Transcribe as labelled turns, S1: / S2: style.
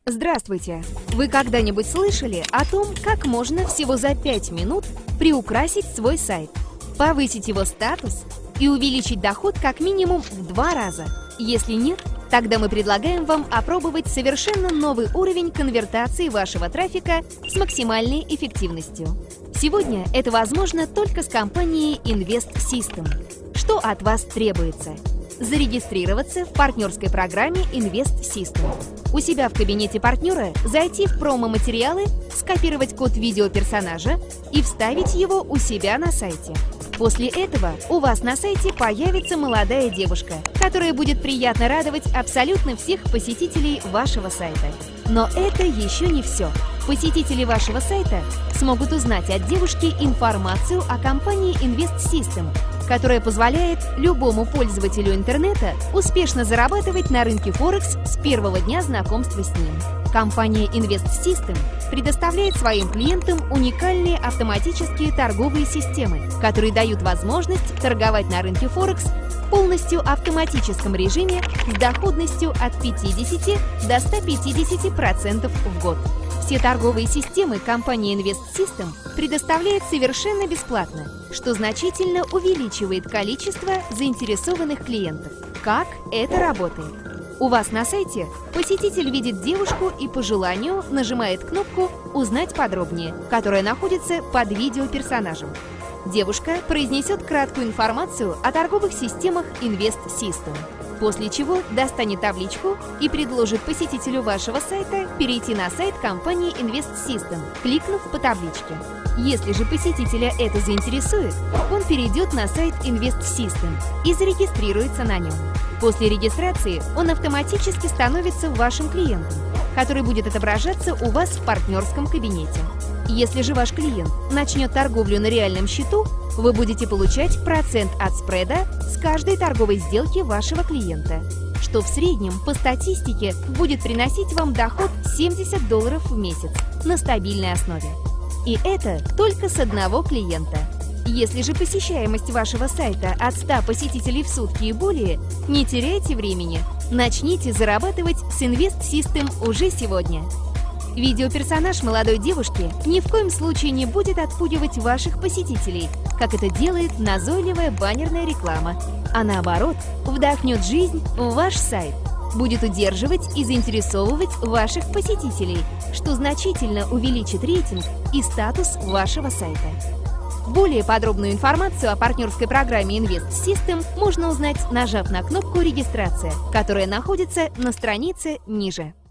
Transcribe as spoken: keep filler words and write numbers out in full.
S1: Здравствуйте! Вы когда-нибудь слышали о том, как можно всего за пять минут приукрасить свой сайт, повысить его статус и увеличить доход как минимум в два раза? Если нет, тогда мы предлагаем вам опробовать совершенно новый уровень конвертации вашего трафика с максимальной эффективностью. Сегодня это возможно только с компанией Invest System. Что от вас требуется? Зарегистрироваться в партнерской программе Invest System. У себя в кабинете партнера зайти в промо-материалы, скопировать код видео персонажа и вставить его у себя на сайте. После этого у вас на сайте появится молодая девушка, которая будет приятно радовать абсолютно всех посетителей вашего сайта. Но это еще не все. Посетители вашего сайта смогут узнать от девушки информацию о компании Invest System, которая позволяет любому пользователю интернета успешно зарабатывать на рынке Форекс с первого дня знакомства с ним. Компания Invest System предоставляет своим клиентам уникальные автоматические торговые системы, которые дают возможность торговать на рынке Форекс в полностью автоматическом режиме с доходностью от пятидесяти до ста пятидесяти процентов в год. Все торговые системы компании Invest System предоставляет совершенно бесплатно, что значительно увеличивает количество заинтересованных клиентов. Как это работает? У вас на сайте посетитель видит девушку и по желанию нажимает кнопку «Узнать подробнее», которая находится под видео персонажем. Девушка произнесет краткую информацию о торговых системах Invest System, после чего достанет табличку и предложит посетителю вашего сайта перейти на сайт компании Invest System, кликнув по табличке. Если же посетителя это заинтересует, он перейдет на сайт Invest System и зарегистрируется на нем. После регистрации он автоматически становится вашим клиентом, который будет отображаться у вас в партнерском кабинете. Если же ваш клиент начнет торговлю на реальном счету, вы будете получать процент от спреда с каждой торговой сделки вашего клиента, что в среднем по статистике будет приносить вам доход семьдесят долларов в месяц на стабильной основе. И это только с одного клиента. Если же посещаемость вашего сайта от ста посетителей в сутки и более, не теряйте времени, начните зарабатывать с Invest System уже сегодня. Видеоперсонаж молодой девушки ни в коем случае не будет отпугивать ваших посетителей, как это делает назойливая баннерная реклама, а наоборот, вдохнет жизнь в ваш сайт, будет удерживать и заинтересовывать ваших посетителей, что значительно увеличит рейтинг и статус вашего сайта. Более подробную информацию о партнерской программе Invest System можно узнать, нажав на кнопку «Регистрация», которая находится на странице ниже.